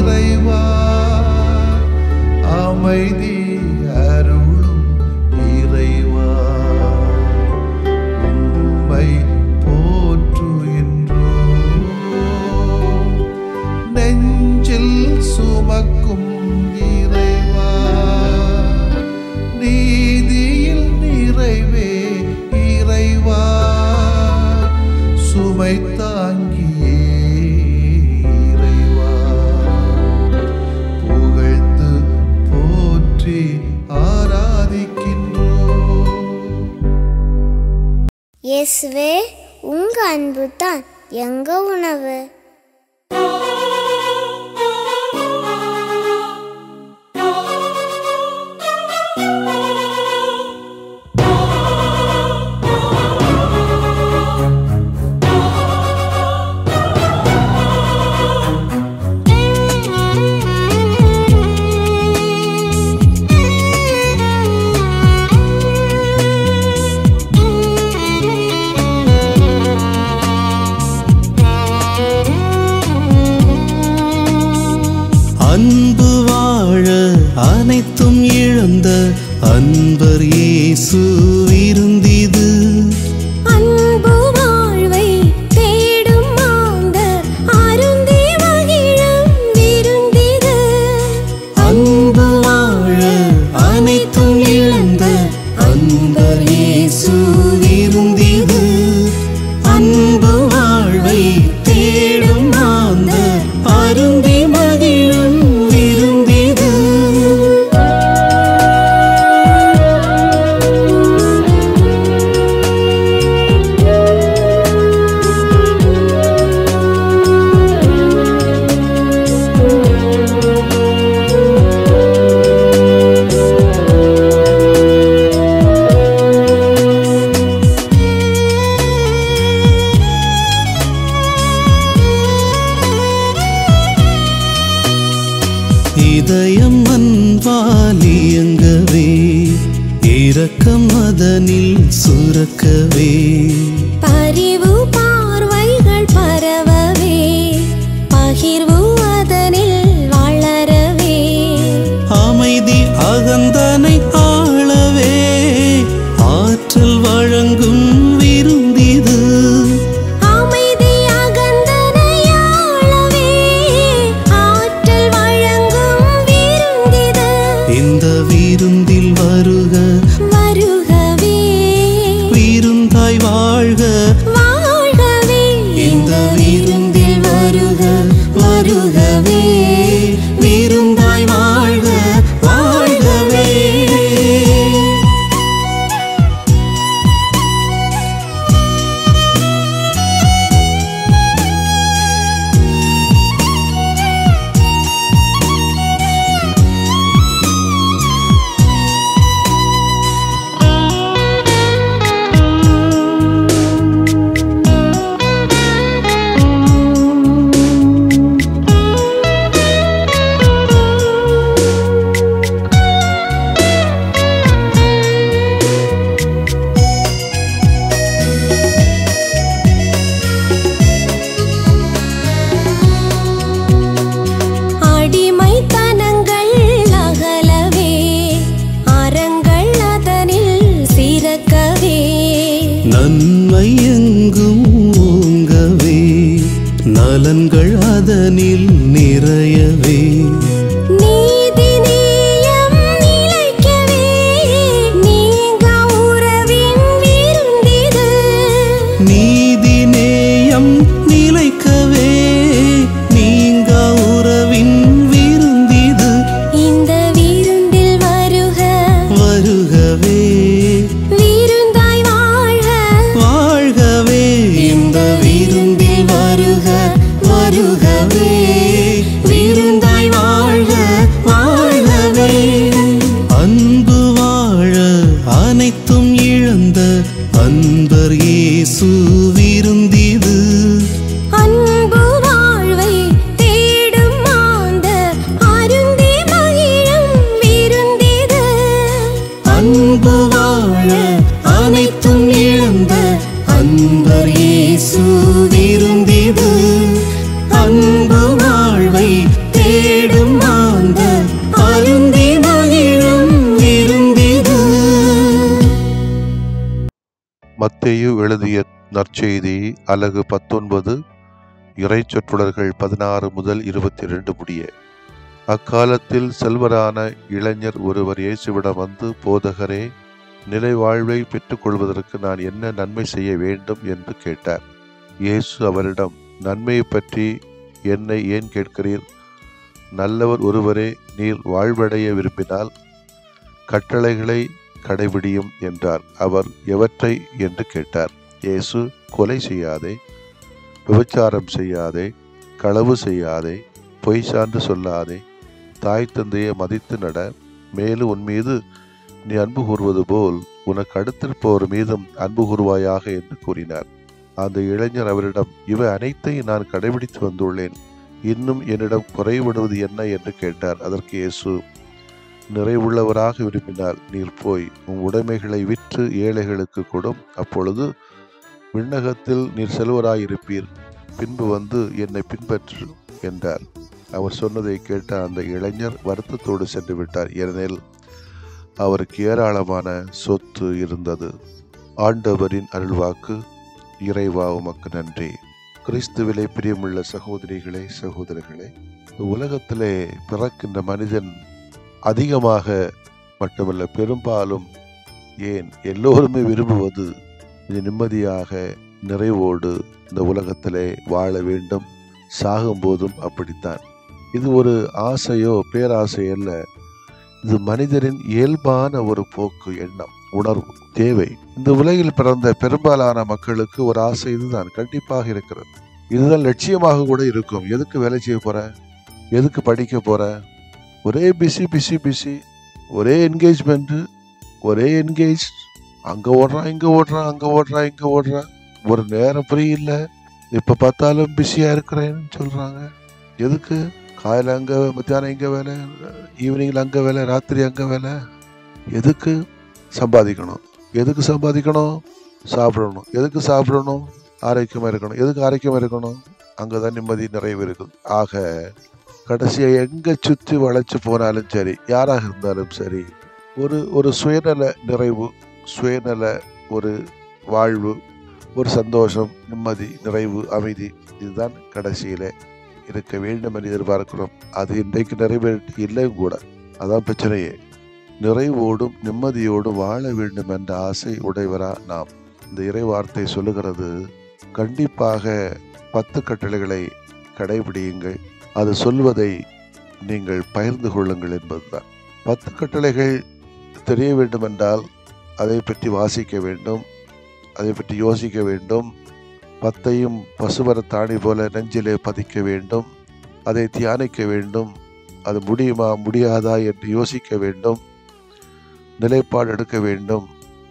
இறைவா அமைதி அருளும் இறைவா உம்மை போற்றுகின்றோம். நெஞ்சில் சுமக்கும் இறைவா நீதியில் நிறைவே இறைவா சுமை தாங்கியே இறைவா புகழ்ந்து போற்றி ஆராதிக்கின்றோம். இயேசுவே, உங்க அன்பு தான் எங்க உணவு. அன்பு வாழ அனைத்தும் இழந்த அன்பர் இயேசு விருந்திது. அன்பு வாழ்வை தேடும் மாந்தர் அருந்தி மகிழும் விருந்திது. அன்பு வாழ அனைத்தும் இழந்த அன்பர் இயேசு விருந்திது. அன்பு வாழ்வை தேடும் மாந்தர் அருந்தி மகிழும் விருந்திது. இதயம் அன்பால் இயங்கவே இரக்கம் அதனில் சுரக்கவே பரிவு பார்வைகள் பரவவே பகிர்வு அதனில் வளரவே அமைதி அகந்தனை ஆளவே ஆற்றல் வழங்கும் விருந்திது. அமைதி அகந்தனையாளவே ஆற்றல் வழங்கும் விருந்திது. இந்த விருந்தில் வருக வருகவே விருந்தாய் வாழ்க வாழ்கவே. தேடும் மாந்தர் அருந்தி மகிழும் விருந்திது. மத்தேயு எழுதிய நற்செய்தி அலகு 19 இறைச்சொற்றொடர்கள் 16 முதல் 22 முடிய. அக்காலத்தில் செல்வரான இளைஞர் ஒருவர் இயேசுவிடம் வந்து, போதகரே, நிலை வாழ்வை பெற்றுக்கொள்வதற்கு நான் என்ன நன்மை செய்ய வேண்டும் என்று கேட்டார். இயேசு அவரிடம், நன்மையை பற்றி என்னை ஏன் கேட்கிறீர்? நல்லவர் ஒருவரே, நீர் வாழ்வடைய விரும்பினால் கட்டளைகளை கடைபிடியும் என்றார். அவர், எவற்றை என்று கேட்டார். இயேசு, கொலை செய்யாதே, விபச்சாரம் செய்யாதே, களவு செய்யாதே, பொய் சான்று சொல்லாதே, தாய் தந்தையை மதித்து நட, மேலும் உன் மீது நீ அன்பு கூறுவது போல் உனக்கு அடுத்திருப்பவர் மீதும் அன்பு கூறுவாயாக என்று கூறினார். அந்த இளைஞர் அவரிடம், இவை அனைத்தையும் நான் கடைபிடித்து வந்துள்ளேன், இன்னும் என்னிடம் குறைபடுவது என்ன என்று கேட்டார். அதற்கு இயேசு, நிறைவுள்ளவராக விரும்பினால் நீர் போய் உன் உடைமைகளை விற்று ஏழைகளுக்கு கொடும், அப்பொழுது விண்ணகத்தில் நீர் செல்வராயிருப்பீர், பின்பு வந்து என்னை பின்பற்று என்றார். அவர் சொன்னதை கேட்ட அந்த இளைஞர் வருத்தத்தோடு சென்று விட்டார், ஏனெனில் அவருக்கு ஏராளமான சொத்து இருந்தது. ஆண்டவரின் அருள்வாக்கு. இறைவா உமக்கு நன்றி. கிறிஸ்துவிலே பிரியமுள்ள சகோதரிகளே, சகோதரர்களே, உலகத்திலே பிறக்கின்ற மனிதன் அதிகமாக மட்டுமல்ல, பெரும்பாலும் ஏன் எல்லோருமே விரும்புவது நிம்மதியாக நிறைவோடு இந்த உலகத்திலே வாழ வேண்டும். சாகும்போதும் அப்படித்தான். இது ஒரு ஆசையோ பேராசை அல்ல, இது மனிதரின் இயல்பான ஒரு போக்கு, எண்ணம், உணர்வு, தேவை. இந்த உலகில் பிறந்த பெரும்பாலான மக்களுக்கு ஒரு ஆசை இதுதான் கண்டிப்பாக இருக்கிறது. இதுதான் லட்சியமாக கூட இருக்கும். எதுக்கு வேலை செய்ய போற, எதுக்கு படிக்க போற, ஒரே பிஸி பிஸி பிஸி, ஒரே என்கேஜ்மெண்ட், ஒரே என்கேஜ், அங்க ஓடுறான் இங்க ஓடுறான், அங்க ஓடுறான் இங்க ஓடுறான், ஒரு நேரம் ஃப்ரீ இல்லை, எப்ப பார்த்தாலும் பிஸியா இருக்கிறேன்னு சொல்றாங்க. எதுக்கு? காலையில் அங்க, மத்தியானம் இங்க வேலை, ஈவினிங்ல அங்க வேலை, ராத்திரி அங்க வேலை. எதுக்கு? சம்பாதிக்கணும். எதுக்கு சம்பாதிக்கணும்? சாப்பிடணும். எதுக்கு சாப்பிடணும்? ஆரோக்கியமா இருக்கணும். எதுக்கு ஆரோக்கியமா இருக்கணும்? அங்கதான் நிம்மதி, நிறைவு இருக்குது. ஆக கடைசியா எங்க சுற்றி வளைச்சு போனாலும் சரி, யாராக இருந்தாலும் சரி, ஒரு சுயநல நிறைவு, சுயநல ஒரு வாழ்வு, ஒரு சந்தோஷம், நிம்மதி, நிறைவு, அமைதி, இதுதான் கடைசியில இருக்க வேண்டும் என்று எதிர்பார்க்கிறோம். அது இன்றைக்கு நிறைவேற்றி இல்லையும் கூட. அதான் பிரச்சனையே. நிறைவோடும் நிம்மதியோடும் வாழ வேண்டும் என்ற ஆசை உடையவரா நாம். இந்த இறை வார்த்தை சொல்லுகிறது, கண்டிப்பாக 10 கட்டளைகளை கடைபிடியுங்கள், அது சொல்வதை நீங்கள் பகிர்ந்து கொள்ளுங்கள் என்பதுதான். 10 கட்டளைகள் தெரிய வேண்டும் என்றால் அதை பற்றி வாசிக்க வேண்டும், அதை பற்றி யோசிக்க வேண்டும். 10ஐயும் பசுமரத்தாணி போல நெஞ்சிலே பதிக்க வேண்டும், அதை தியானிக்க வேண்டும். அது முடியுமா முடியாதா என்று யோசிக்க வேண்டும், நிலைப்பாடு எடுக்க வேண்டும்.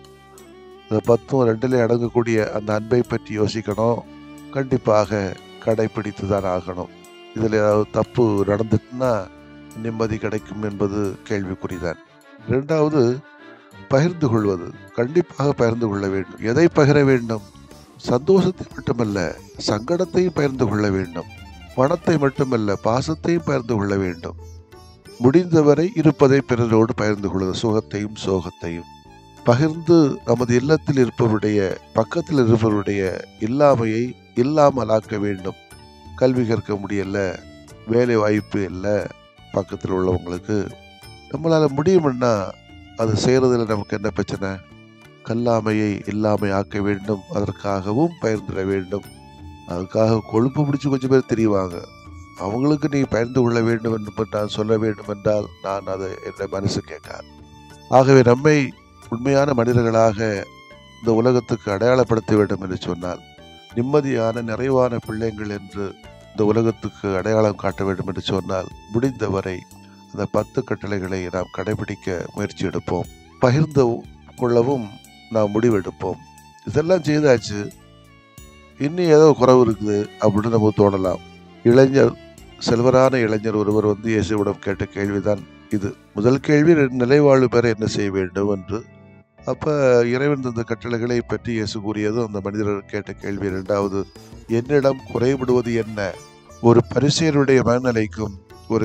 அந்த 10ம் 2லே அடங்கக்கூடிய அந்த அன்பை பற்றி யோசிக்கணும். கண்டிப்பாக கடைபிடித்து தான் ஆகணும். இதில் ஏதாவது தப்பு நடந்துட்டுன்னா நிம்மதி கிடைக்கும் என்பது கேள்விக்குறிதான். 2வது, பகிர்ந்து கொள்வது. கண்டிப்பாக பகிர்ந்து கொள்ள வேண்டும். எதை பகிர வேண்டும்? சந்தோஷத்தை மட்டுமல்ல, சங்கடத்தையும் பகிர்ந்து கொள்ள வேண்டும். பணத்தை மட்டுமல்ல, பாசத்தையும் பகிர்ந்து கொள்ள வேண்டும். முடிந்தவரை இருப்பதை பிறரோடு பகிர்ந்து கொள்வது, சுகத்தையும் சோகத்தையும் பகிர்ந்து நமது இல்லத்தில் இருப்பவருடைய, பக்கத்தில் இருப்பவருடைய இல்லாமையை இல்லாமலாக்க வேண்டும். கல்வி கற்க முடியல, வேலை வாய்ப்பு இல்லை பக்கத்தில் உள்ளவங்களுக்கு, நம்மளால் முடியும்னா அது செய்கிறதுல நமக்கு என்ன பிரச்சனை? கல்லாமையை இல்லாமை ஆக்க வேண்டும். அதற்காகவும் பகிர்ந்துட வேண்டும். அதுக்காக கொழுப்பு பிடிச்சி கொஞ்சம் பேர் தெரிவாங்க. அவங்களுக்கு நீ பகிர்ந்து கொள்ள வேண்டும் என்று நான் சொல்ல வேண்டும் என்றால் நான் அதை என்னை மனசு கேட்காது. ஆகவே நம்மை உண்மையான மனிதர்களாக இந்த உலகத்துக்கு அடையாளப்படுத்த வேண்டும் என்று சொன்னால், நிம்மதியான நிறைவான பிள்ளைங்கள் என்று இந்த உலகத்துக்கு அடையாளம் காட்ட வேண்டும் என்று சொன்னால், முடிந்தவரை அந்த 10 கட்டளைகளை நாம் கடைபிடிக்க முயற்சி எடுப்போம். பகிர்ந்து கொள்ளவும் நாம் முடிவெடுப்போம். இதெல்லாம் செய்தாச்சு, இன்னும் ஏதோ குறைவு இருக்குது அப்படின்னு நமக்கு தோணலாம். செல்வரான இளைஞர் ஒருவர் வந்து இயேசுவிடம் கேட்ட கேள்விதான் இது. முதல் கேள்வி, நிலைவாழ்வு பெற என்ன செய்ய வேண்டும் என்று. அப்ப இறைவன் தந்த கட்டளைகளை பற்றி இயேசு கூறியது அந்த மனிதர் கேட்ட கேள்வி. 2வது, என்னிடம் குறைபடுவது என்ன? ஒரு பரிசேயருடைய மனநிலைக்கும் ஒரு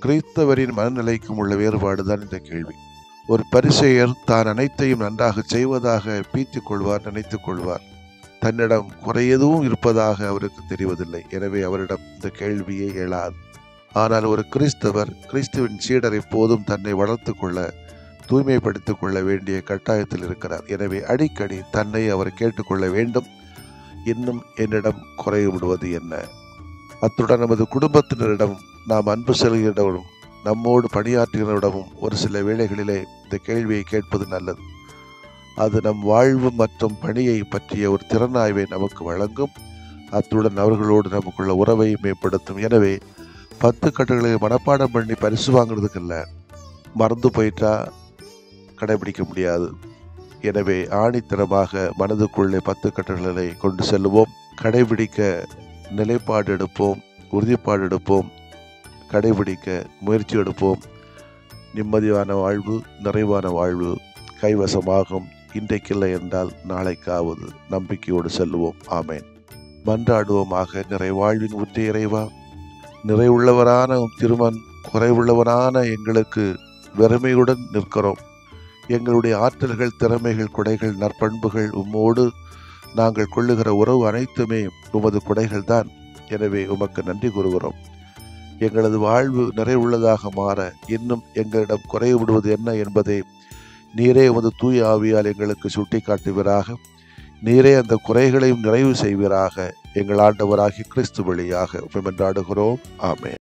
கிறிஸ்தவரின் மனநிலைக்கும் உள்ள வேறுபாடுதான் இந்த கேள்வி. ஒரு பரிசேயர் தான் அனைத்தையும் நன்றாக செய்வதாக பீத்திக் கொள்வார், நினைத்துக் கொள்வார். தன்னிடம் குறை எதுவும் இருப்பதாக அவருக்கு தெரிவதில்லை. எனவே அவரிடம் இந்த கேள்வியே எழாது. ஆனால் ஒரு கிறிஸ்தவர், கிறிஸ்துவின் சீடர் எப்போதும் தன்னை வளர்த்து கொள்ள, தூய்மைப்படுத்திக் கொள்ள வேண்டிய கட்டாயத்தில் இருக்கிறார். எனவே அடிக்கடி தன்னை அவர் கேட்டுக்கொள்ள வேண்டும், இன்னும் என்னிடம் குறை விடுவது என்ன? அத்துடன் நமது குடும்பத்தினரிடம் நாம் அன்பு செலுத்தினரிடமும் நம்மோடு பணியாற்றினரிடமும் ஒரு சில வேளைகளிலே இந்த கேள்வியை கேட்பது நல்லது. அது நம் வாழ்வு மற்றும் பணியை பற்றிய ஒரு திறனாய்வை நமக்கு வழங்கும். அத்துடன் அவர்களோடு நமக்குள்ள உறவை மேம்படுத்தும். எனவே 10 கட்டளைகளை மனப்பாடம் பண்ணி பரிசு வாங்குறதுக்கு இல்லை, மறந்து போயிட்டா கடைபிடிக்க முடியாது. எனவே ஆணித்தரமாக மனதுக்குள்ளே 10 கட்டளைகளை கொண்டு செல்லுவோம். கடைபிடிக்க நிலைப்பாடு எடுப்போம், உறுதிப்பாடு எடுப்போம், கடைபிடிக்க முயற்சி எடுப்போம். நிம்மதியான வாழ்வு, நிறைவான வாழ்வு கைவசமாகும். இன்றைக்கில்லை என்றால் நாளைக்காவது நம்பிக்கையோடு செல்லுவோம். ஆமேன். மன்றாடுவோமாக. நிறைவாழ்வின் ஊற்றே இறைவா, நிறைவுள்ளவரான திருமன், குறைவுள்ளவரான எங்களுக்கு வெறுமையுடன் நிற்கிறோம். எங்களுடைய ஆற்றல்கள், திறமைகள், குடைகள், நற்பண்புகள் உம்மோடு நாங்கள் கொள்ளுகிற உறவு அனைத்துமே உமது குடைகள் தான். எனவே உமக்கு நன்றி கூறுகிறோம். எங்களது வாழ்வு நிறைவுள்ளதாக மாற இன்னும் எங்களிடம் குறைவு விடுவது என்ன என்பதை நீரே உமது தூய ஆவியால் எங்களுக்கு சுட்டி காட்டுவீராக. நீரே அந்த குறைகளையும் நிறைவு செய்வீராக. எங்கள் ஆண்டவராகிய கிறிஸ்து வழியாக மன்றாடுகிறோம். ஆமென்.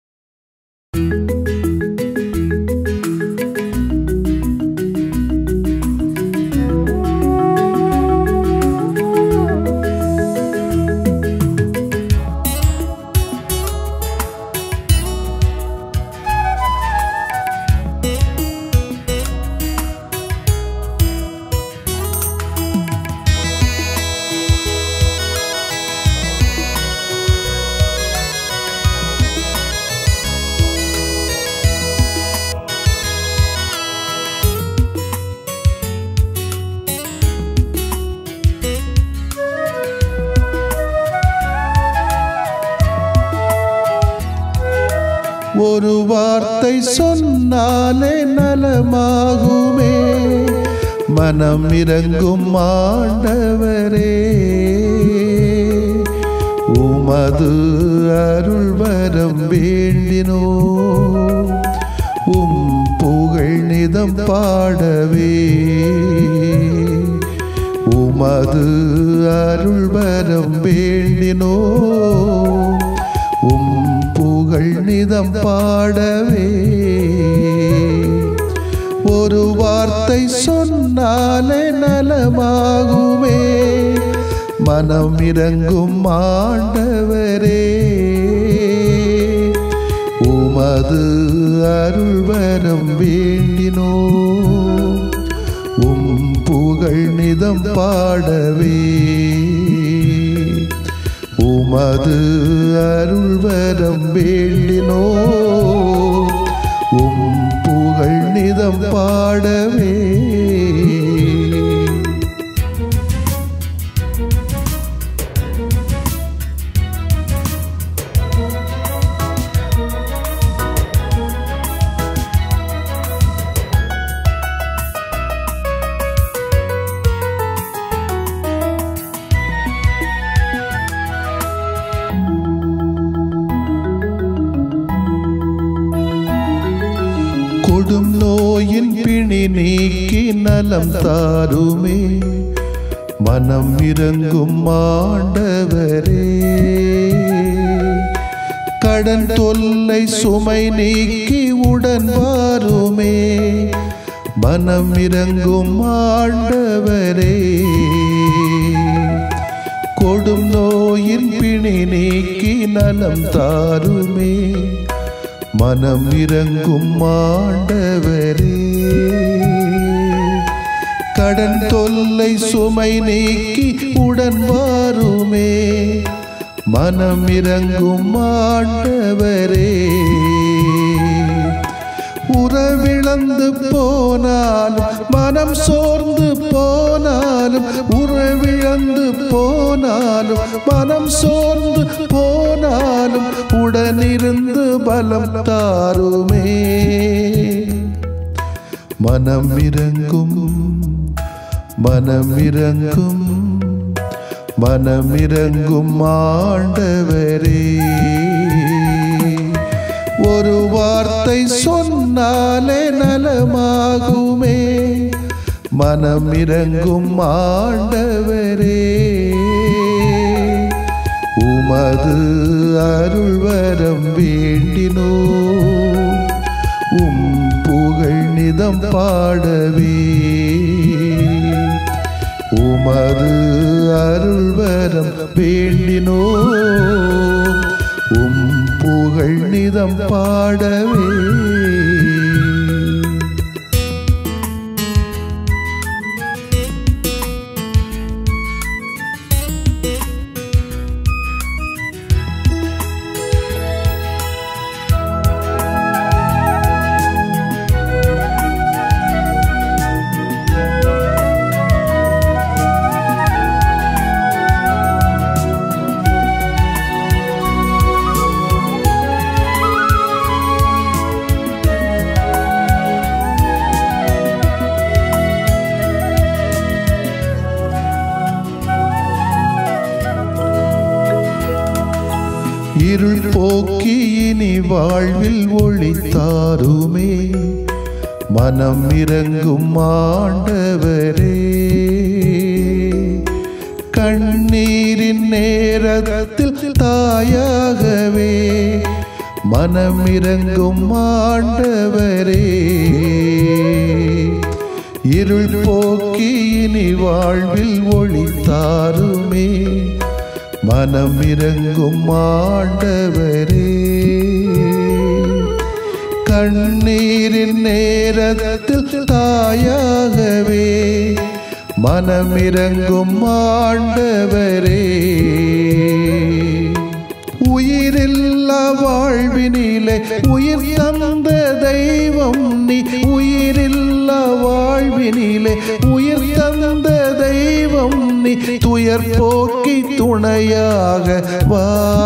ஒரு வார்த்தை சொன்னாலே நலமாகுமே, மனம் இறங்கும் ஆண்டவரே. உமது அருள் வரம் வேண்டினோ, உம் புகழ் நிதம் பாடவே. உமது அருள் வரம் வேண்டினோ, உம் புகழ் நிதம் பாடவே. ஒரு வார்த்தை சொன்னாலே நலமாகுமே, மனம் இறங்கும் ஆண்டவரே. உமது அருள் வரம் வேண்டினோ, உம் புகழ் நிதம் பாடவே. உமது அருள் வரம் வேண்டினோ, உம் புகழ் நிதம் பாடவே. கொடும் நோயின் பிணி நீக்கி நலம் தாருமே, மனம் இறங்கும் ஆண்டவரே. கடன் தொல்லை சுமை நீக்கி உடன் வாருமே, மனம் இறங்கும் ஆண்டவரே. கொடும் நோயின் பிணி நீக்கி நலம் தாருமே, மனம் இறங்கும் ஆண்டவரே. கடன் தொல்லை சுமை நீக்கி உடன் வாருமே, மனம் இறங்கும் ஆண்டவரே. உறவிழ இழந்து போனாலும் மனம் சோர்ந்து போனாலும் உறவிழந்து போனாலும் மனம் சோர்ந்து போனாலும் உடனிருந்து பலம் தாருமே. மனம் இறங்கும் மனம் இறங்கும் மனம் இறங்கும் ஆண்டவரே. ஒரு வார்த்தை சொன்னாலே நலமாகுமே. மனம் இறங்கும் ஆண்டவரே. உமது அருள்வரம் வேண்டினோ உம் புகழ் நிதம் பாடவே. உமது அருள்வரம் வேண்டினோ உம் புகழ் நிதம் பாடவே. இருள் போக்கி இனி வாழ்வில் ஒளி தாருமே. மனம் இறங்கும் ஆண்டவரே. கண்ணீரின் நேரத்தில் தாயாகவே மனம் இறங்கும் ஆண்டவரே. இருள் போக்கி இனி வாழ்வில் ஒளி தாருமே. மனம் இறங்கும் ஆண்டவரே. கண்ணீரின் நேரத்தில் தாயாகவே மனம் இறங்கும் ஆண்டவரே. உயிரில்லா வாழ்வினிலே உயிர் தந்த தெய்வம் நீ. உயிரில்லா வாழ்வினிலே உயிர் தந்த தெய்வம் நீ. துயர் போக்கி துணையாக வா.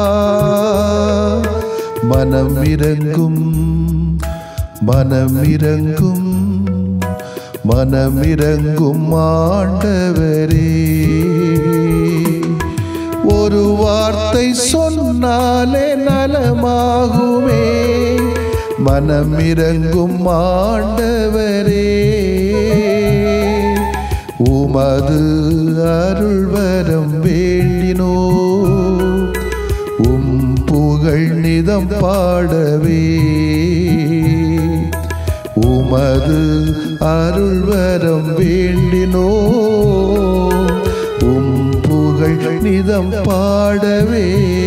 மனம் இறங்கும் மனம் இறங்கும் மனம் இறங்கும் ஆண்டவரே. ஒரு வார்த்தை சொன்னாலே நலமாகுமே. மனம் இறங்கும் ஆண்டவரே. உமது அருள்வரம் வேண்டினோ உம் புகழ் நிதம் பாடவே. உமது அருள்வரம் வேண்டினோ உம் புகழ் நிதம் பாடவே.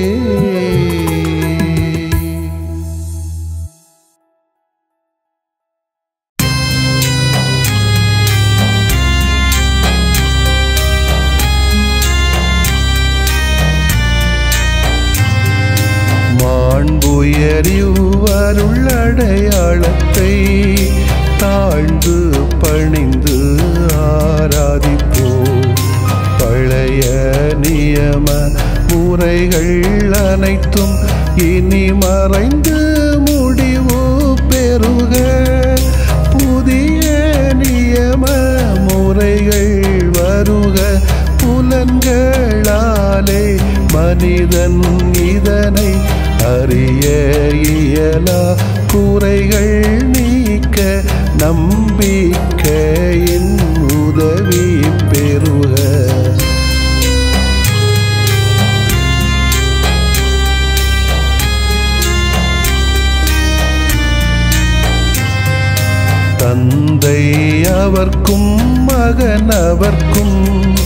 அருளடையாளத்தை தாழ்ந்து பணிந்து ஆராதிப்போ. பழைய நியம முறைகள் அனைத்தும் இனி மறைந்து முடிவு பெறுக. புதிய நியம முறைகள் வருக. புலன்களாலே மனிதன் இதனை அறிய இயலா. குறைகள் நீக்க நம்பிக்கையின் உதவி பெறுக. தந்தை அவர்க்கும் மகன் அவர்க்கும்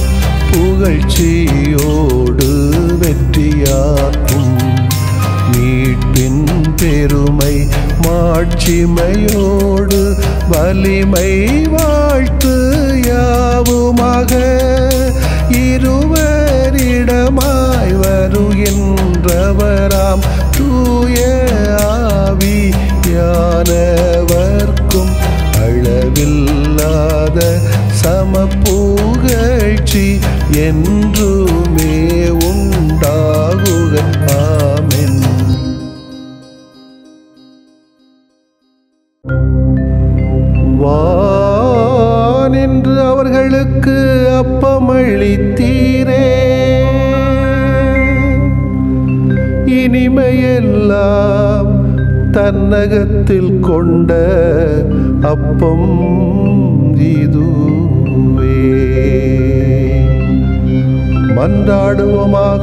புகழ்ச்சியோடு வெற்றியாக்கும். மீட்பின் பெருமை மாட்சிமையோடு வலிமை வாழ்த்து யாவுமாக. இருவரிடமாய் வருகின்றவராம் தூய ஆவியானவர்க்கும் என்றுமே உண்டாகுக. ஆமென். வானின்று அவர்களுக்கு அப்பமளித்தீரே, இனிமையெல்லாம் தன்னகத்தில் கொண்ட அப்பம் இதுவே. மன்றாடுவோமாக.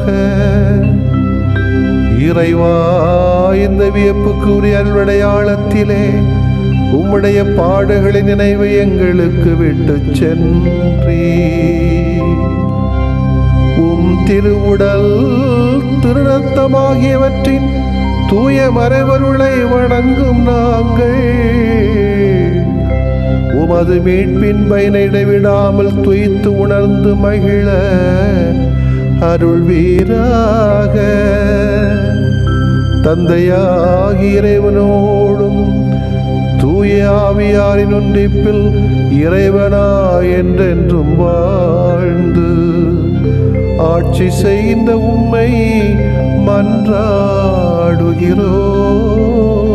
இறைவா, இந்த வியப்புக்குரிய அல்வடையாளத்திலே உம்முடைய பாடுகளின் நினைவை எங்களுக்கு விட்டு சென்றீ. உம் திருவுடல் திருரத்தமாகியவற்றின் தூய மறைபொருளை வணங்கும் நாங்கள் உமது மீட்பின் பயனை இடைவிடாமல் துய்த்து உணர்ந்து மகிழ அருள்வீராக. தந்தையாகி இறைவனோடும் தூய ஆவியாரின் ஒன்றிப்பில் இறைவனா என்றென்றும் வாழ்ந்து ஆட்சி செய்கின்ற உம்மை மன்றாடுகிறோம்.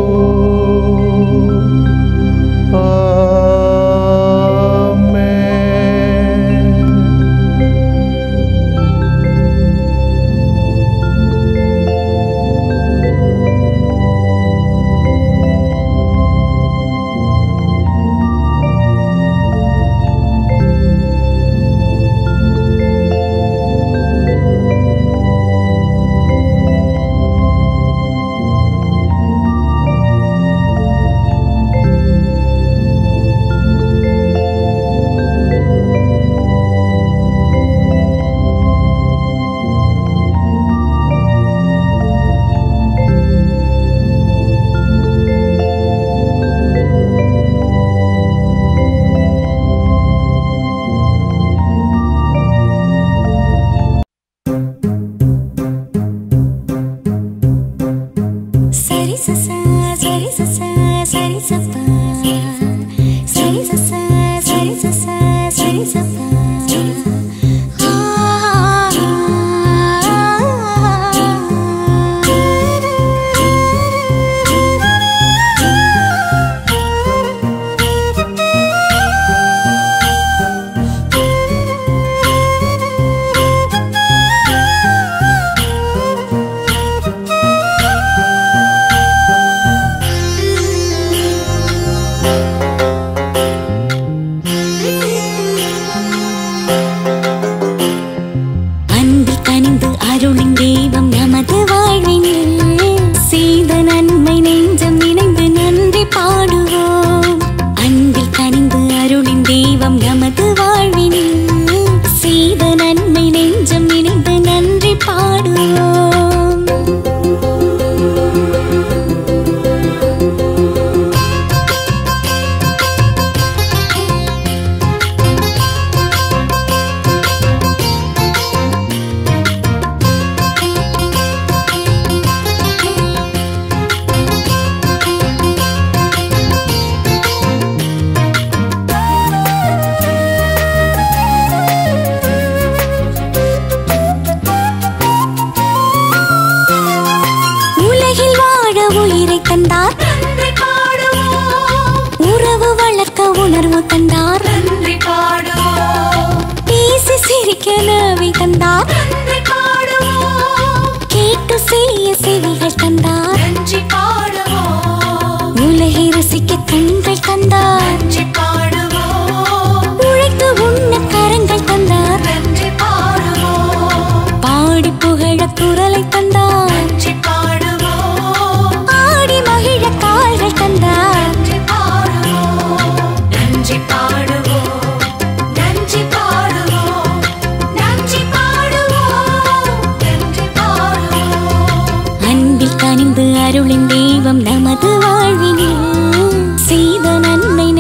அருளின் தெய்வம் நமது வாழ்வினில் செய்த நன்மை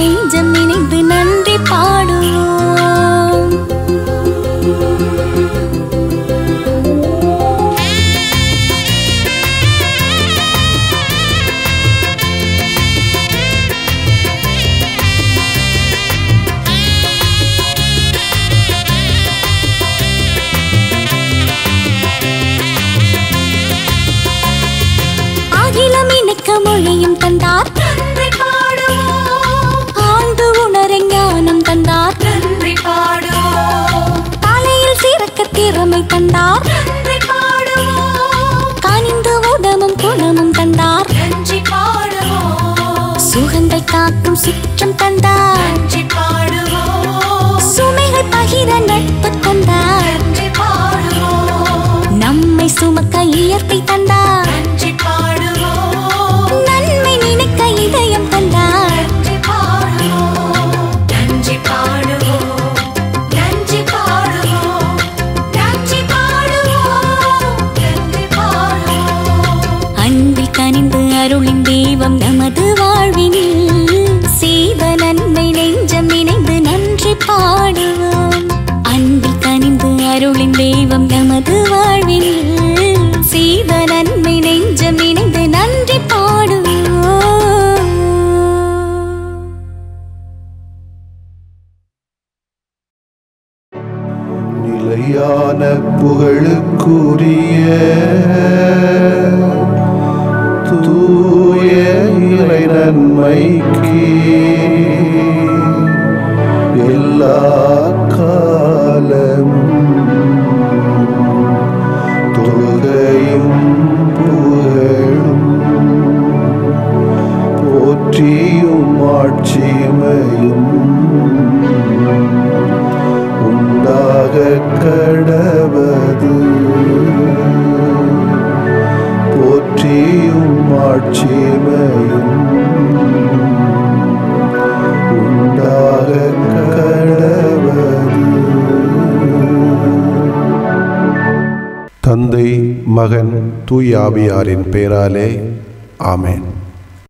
சுகங்கள் காக்கும் சுற்றம் தந்தார், சுமைகள் பகிர நட்பு தந்தார், நம்மை சுமக்க இயற்கை தந்தார், நன்மை நினைக்க இதயம் தந்தார். அன்பில் கனிந்து அருளின் தெய்வம் நமது வாழ்வினில் செய்த நன்மை நெஞ்சம் நினைந்து நன்றி பாடுவோம். அன்பில் கனிந்து அருளின் தெய்வம் நமது வாழ்வினில் செய்த நன்மை நெஞ்சம் நினைந்து நன்றி பாடுவோம். நிலையான புகழுக்குரிய தூய இறை நன்மைக்கு எல்லா காலமும் தொழுகையும் புகழும் போற்றியும் ஆட்சிமையும் உண்டாக கடவது. போற்றியும் ஆட்சிமையும் உண்டாக கடவது. தந்தை, மகன், தூய ஆவியாரின் பெயராலே ஆமென்.